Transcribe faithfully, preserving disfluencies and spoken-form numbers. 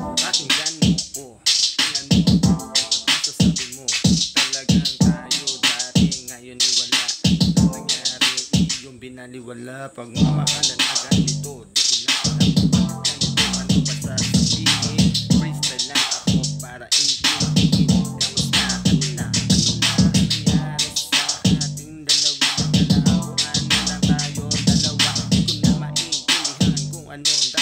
Pakinggan mo ko, tingnan mo ako, masasabi mo talagang tayo dati, ngayon ay wala. Ano nangyari, iyong binaliwala. Pagmamahalan na ganito, di ko na alam ganito, ano ba sasabihin. Freestyle lang ako para intindihin. Kamusta, ano na, ano na nangyari sa ating dalawa? Dalawan na lang tayo, dalawa. Di ko na maintindihan kung anong